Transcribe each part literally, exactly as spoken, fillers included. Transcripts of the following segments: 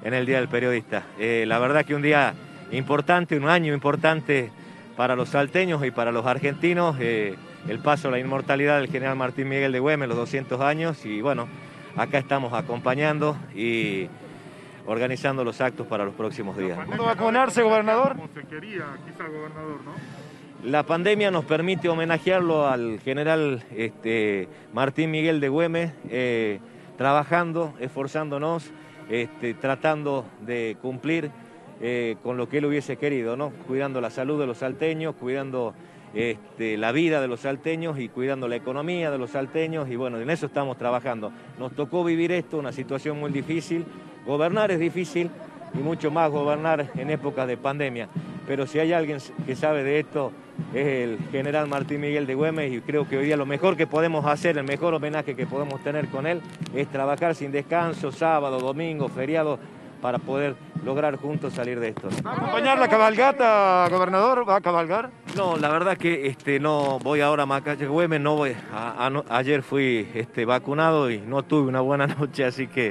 en el Día del Periodista. Eh, la verdad que un día importante, un año importante para los salteños y para los argentinos, eh, el paso a la inmortalidad del general Martín Miguel de Güemes, los doscientos años, y bueno, acá estamos acompañando y organizando los actos para los próximos días. ¿Cuándo vacunarse, gobernador? Como se quería, quizá, gobernador, ¿no? La pandemia nos permite homenajearlo al general este, Martín Miguel de Güemes, eh, trabajando, esforzándonos, este, tratando de cumplir eh, con lo que él hubiese querido, ¿no? Cuidando la salud de los salteños, cuidando este, la vida de los salteños y cuidando la economía de los salteños, y bueno, en eso estamos trabajando. Nos tocó vivir esto, una situación muy difícil, gobernar es difícil y mucho más gobernar en épocas de pandemia, pero si hay alguien que sabe de esto es el general Martín Miguel de Güemes, y creo que hoy día lo mejor que podemos hacer, el mejor homenaje que podemos tener con él, es trabajar sin descanso, sábado, domingo, feriado, para poder lograr juntos salir de esto. ¿Va a acompañar la cabalgata, gobernador? ¿Va a cabalgar? No, la verdad que este, no voy ahora a Macache Güemes, no voy. A, a, no, ayer fui este, vacunado y no tuve una buena noche, así que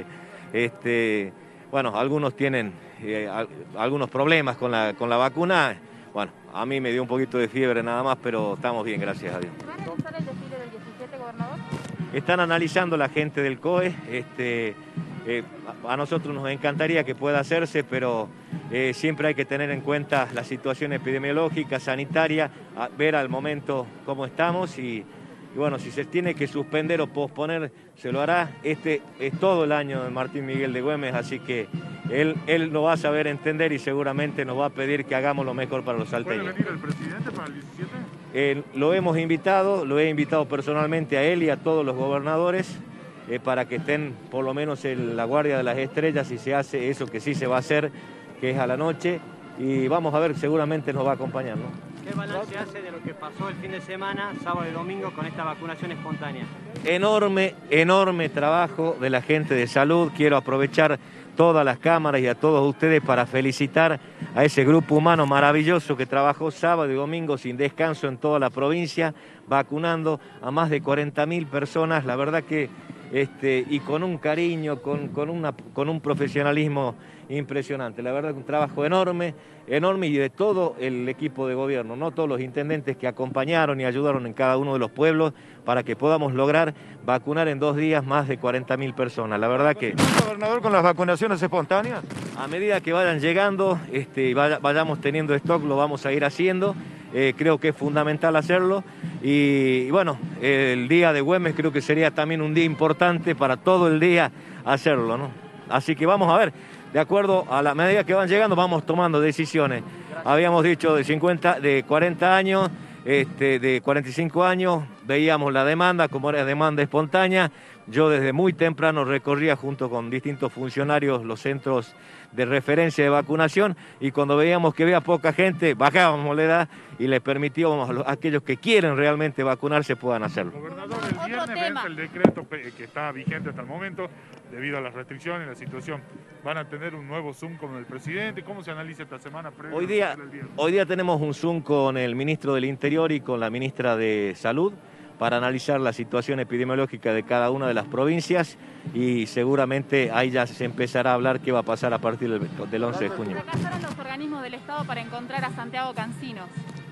este, bueno, algunos tienen eh, a, algunos problemas con la, con la vacuna. Bueno, a mí me dio un poquito de fiebre nada más, pero estamos bien, gracias a Dios. ¿Van a realizar el desfile del diecisiete, gobernador? Están analizando la gente del C O E. Este, eh, a, a nosotros nos encantaría que pueda hacerse, pero eh, siempre hay que tener en cuenta la situación epidemiológica, sanitaria, a, ver al momento cómo estamos y, y bueno, si se tiene que suspender o posponer, se lo hará. Este es todo el año de Martín Miguel de Güemes, así que él, él lo va a saber entender y seguramente nos va a pedir que hagamos lo mejor para los salteños. ¿Puede venir el presidente para el diecisiete? Eh, lo hemos invitado, lo he invitado personalmente a él y a todos los gobernadores eh, para que estén por lo menos en la guardia de las estrellas si se hace eso que sí se va a hacer, que es a la noche, y vamos a ver, seguramente nos va a acompañar, ¿no? ¿Qué balance hace de lo que pasó el fin de semana, sábado y domingo, con esta vacunación espontánea? Enorme, enorme trabajo de la gente de salud. Quiero aprovechar todas las cámaras y a todos ustedes para felicitar a ese grupo humano maravilloso que trabajó sábado y domingo sin descanso en toda la provincia, vacunando a más de cuarenta mil personas. La verdad que, este, y con un cariño, con, con, una, con un profesionalismo impresionante. La verdad que un trabajo enorme, enorme, y de todo el equipo de gobierno, no todos los intendentes que acompañaron y ayudaron en cada uno de los pueblos para que podamos lograr vacunar en dos días más de cuarenta mil personas. La verdad que... ¿Gobernador, con las vacunaciones espontáneas? A medida que vayan llegando, este, vaya, vayamos teniendo stock, lo vamos a ir haciendo. Eh, creo que es fundamental hacerlo. Y, y bueno, el día de Güemes creo que sería también un día importante para todo el día hacerlo, ¿no? Así que vamos a ver, de acuerdo a la medida que van llegando, vamos tomando decisiones. Gracias. Habíamos dicho de cincuenta, de cuarenta años, este, de cuarenta y cinco años, veíamos la demanda, como era demanda espontánea. Yo desde muy temprano recorría junto con distintos funcionarios los centros de referencia de vacunación, y cuando veíamos que había poca gente, bajábamos la edad y les permitíamos a, los, a aquellos que quieren realmente vacunarse puedan hacerlo. Gobernador, el viernes vence el decreto que está vigente hasta el momento debido a las restricciones y la situación. ¿Van a tener un nuevo Zoom con el presidente? ¿Cómo se analiza esta semana? Hoy día, hoy día tenemos un Zoom con el ministro del Interior y con la ministra de Salud para analizar la situación epidemiológica de cada una de las provincias, y seguramente ahí ya se empezará a hablar qué va a pasar a partir del, del once de junio. ¿Fracasaron los organismos del Estado para encontrar a Santiago Cancinos?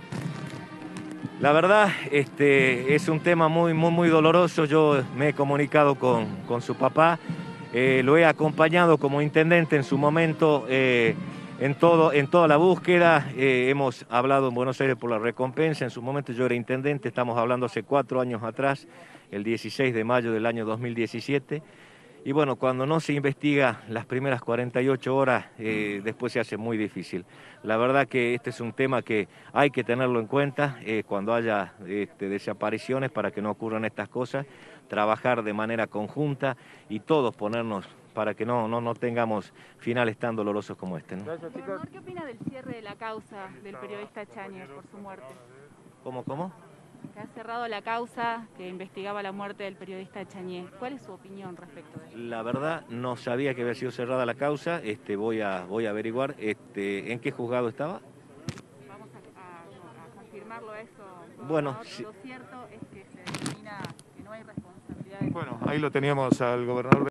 La verdad, este, es un tema muy, muy, muy doloroso. Yo me he comunicado con, con su papá, eh, lo he acompañado como intendente en su momento, eh, En, todo, en toda la búsqueda. Eh, hemos hablado en Buenos Aires por la recompensa. En su momento yo era intendente, estamos hablando hace cuatro años atrás, el dieciséis de mayo del año dos mil diecisiete. Y bueno, cuando no se investiga las primeras cuarenta y ocho horas, eh, después se hace muy difícil. La verdad que este es un tema que hay que tenerlo en cuenta eh, cuando haya este, desapariciones, para que no ocurran estas cosas, trabajar de manera conjunta y todos ponernos para que no, no, no tengamos finales tan dolorosos como este, ¿no? Gracias, chicos. ¿Qué opina del cierre de la causa del periodista Chañez por su muerte? ¿Cómo, cómo? Que ha cerrado la causa que investigaba la muerte del periodista Chañez. ¿Cuál es su opinión respecto de eso? La verdad, no sabía que había sido cerrada la causa. Este, voy a, voy a averiguar. Este, ¿en qué juzgado estaba? Vamos a, a, a confirmarlo eso. Bueno, lo sí. cierto es que se determina que no hay responsabilidad. Bueno, ahí lo teníamos al gobernador.